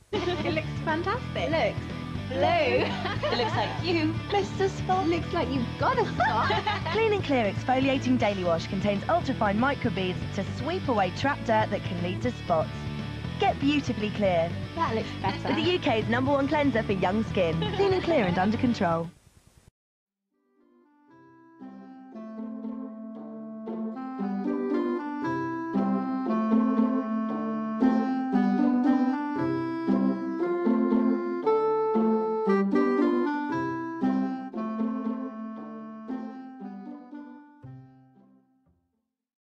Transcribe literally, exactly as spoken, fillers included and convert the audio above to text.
It looks fantastic. Looks blue. It looks like you, Mister Spot. Looks like you've got a spot. Clean and Clear Exfoliating Daily Wash contains ultrafine microbeads to sweep away trapped dirt that can lead to spots. Get beautifully clear. That looks better. With the U K's number one cleanser for young skin. Clean and clear and under control.